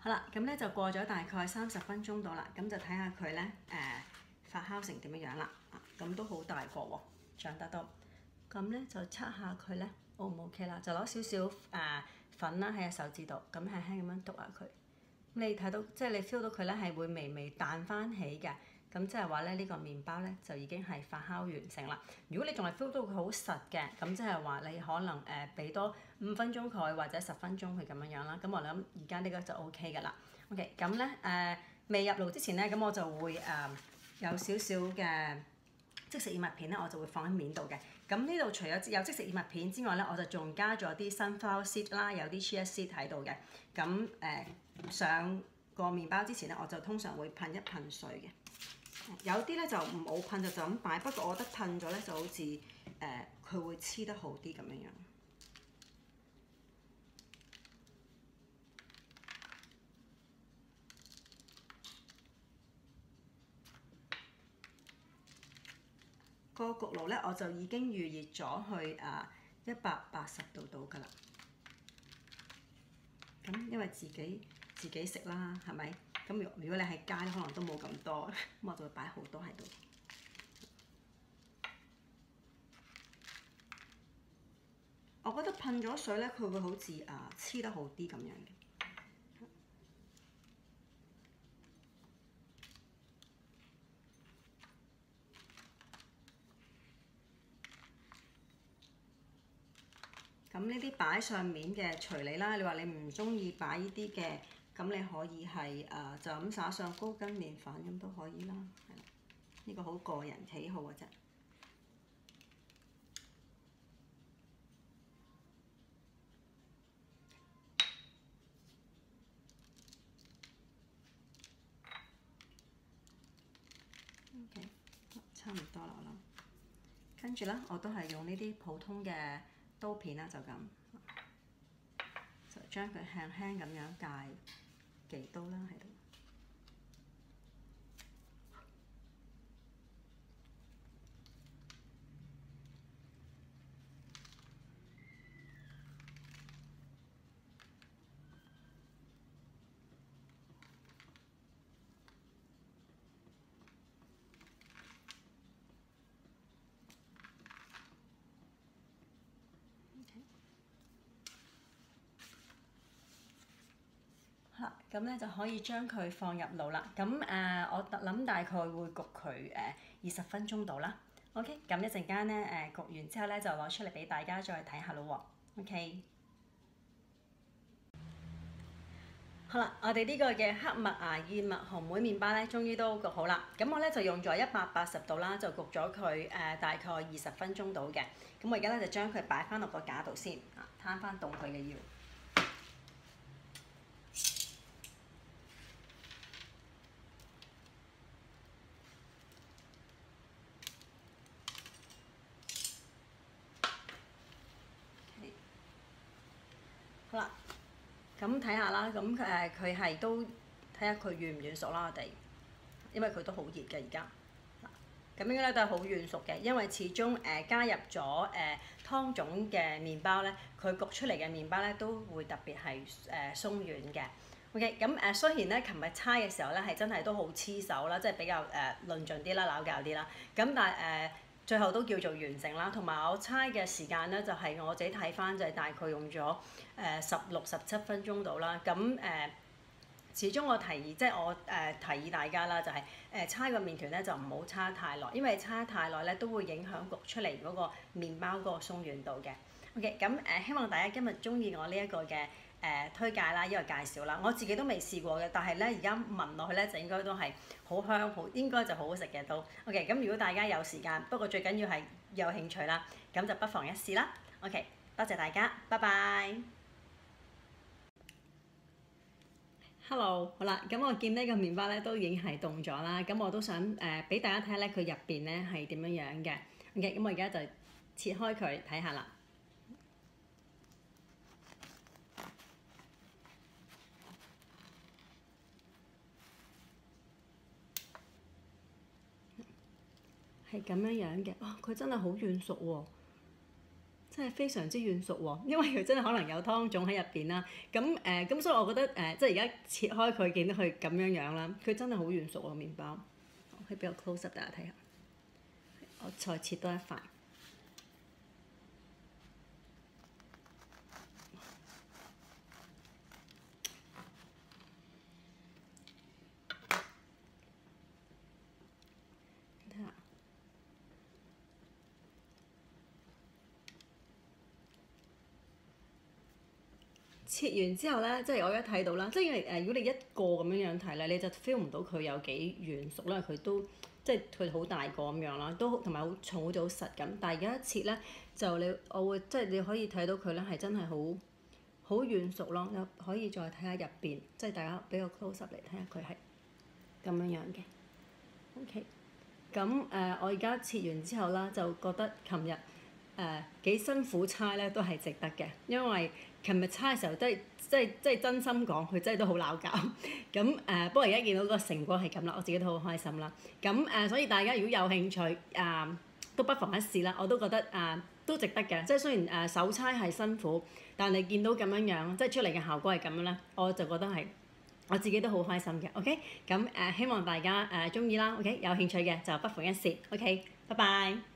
好啦，咁咧就過咗大概30分鐘到啦，咁就睇下佢咧發酵成點樣樣啦。咁都好大個喎，長得都。咁咧就測下佢咧 O 唔 OK 啦，就攞少少粉啦喺隻手指度，咁輕輕咁樣篤下佢。你睇到即係你 feel 到佢咧係會微微彈翻起嘅，咁即係話咧呢個麵包咧就已經係發酵完成啦。如果你仲係 feel 到佢好實嘅，咁即係話你可能俾多5分鐘佢或者10分鐘佢咁樣樣啦。咁我諗而家呢個就 OK 㗎啦。OK， 咁咧未入爐之前咧，咁我就會有少少嘅即食燕麥片咧，我就會放喺面度嘅。咁呢度除咗有即食燕麥片之外咧，我就仲加咗啲 sunflower seed 啦，有啲 chia seed 喺度嘅。咁上個麵包之前咧，我就通常會噴一噴水嘅。有啲咧就唔好噴就咁擺，不過我覺得噴咗咧就好似佢會黐得好啲咁樣樣。個焗爐咧我就已經預熱咗去180度度㗎啦。咁因為自己食啦，係咪？咁如果你喺街可能都冇咁多，咁我就會擺好多喺度。我覺得噴咗水咧，佢會好似黐得好啲咁樣嘅。咁呢啲擺上面嘅隨你啦，你話你唔中意擺呢啲嘅，咁你可以係就咁灑上高筋麵粉咁都可以啦，係啦，呢個好個人喜好嘅啫。OK， 差唔多啦，我諗。跟住咧，我都係用呢啲普通嘅刀片啦，就咁，就將佢輕輕咁樣界幾刀啦喺度。咁咧就可以將佢放入爐啦。咁我諗大概會焗佢20分鐘到啦。OK， 咁一陣間咧焗完之後咧就攞出嚟俾大家再睇下咯喎。OK， 好啦，我哋呢個嘅黑麥芽燕麥紅莓麵包咧，終於都焗好啦。咁我咧就用咗180度啦，就焗咗佢大概20分鐘到嘅。咁我而家咧就將佢擺翻落個架度先，攤翻凍佢嘅要。好啦，咁睇下啦，咁佢係都睇下佢軟唔軟熟啦，我哋，因為佢都好熱嘅而家。咁應該咧都係好軟熟嘅，因為始終加入咗湯種嘅麵包咧，佢焗出嚟嘅麵包咧都會特別係鬆軟嘅。OK， 咁雖然咧琴日搓嘅時候咧係真係都好黐手啦，即係比較論盡啲啦、攪教啲啦。咁但係最後都叫做完成啦，同埋我搓嘅時間咧就係我自己睇翻就係大概用咗16、17分鐘到啦。咁始終我提議，即係我提議大家啦，就係搓個麵團咧就唔好搓太耐，因為搓太耐咧都會影響焗出嚟嗰個麵包嗰個鬆軟度嘅。OK， 咁希望大家今日中意我呢一個嘅推介啦，呢個介紹啦，我自己都未試過嘅，但係咧而家聞落去咧就應該都係好香，應該就好好食嘅都。OK， 咁如果大家有時間，不過最緊要係有興趣啦，咁就不妨一試啦。OK， 多謝大家，拜拜。Hello， 好啦，咁我見呢個麵包咧都已經係凍咗啦，咁我都想俾大家睇下咧佢入邊咧係點樣樣嘅。OK，咁我而家就切開佢睇下啦。係咁樣樣嘅，佢真係好軟熟喎， 真係非常之軟熟喎，因為佢真係可能有湯種喺入邊啦。咁所以我覺得即係而家切開佢，見到佢咁樣樣啦，佢真係好軟熟喎麵包。可以俾我 close up 大家睇下，我再切多一塊。切完之後咧，即係我而家睇到啦，即係因為如果你一個咁樣樣睇咧，你就 feel 唔到佢有幾軟熟啦，佢都即係佢好大個咁樣啦，都同埋好重好似好實咁。但係而家一切咧，就我會即係你可以睇到佢咧係真係好軟熟咯。你可以再睇下入邊，即係大家俾個 close up 嚟睇下佢係咁樣樣嘅。OK，咁我而家切完之後啦，就覺得琴日幾辛苦猜咧，都係值得嘅，因為琴日猜嘅時候即係真心講，佢真係都好鬧交。咁不過而家見到個成果係咁啦，我自己都好開心啦。咁所以大家如果有興趣都不妨一試啦。我都覺得都值得嘅，即係雖然手猜係辛苦，但係見到咁樣樣，即係出嚟嘅效果係咁樣咧，我就覺得係我自己都好開心嘅。OK，咁希望大家中意啦。OK，有興趣嘅就不妨一試。OK，拜拜。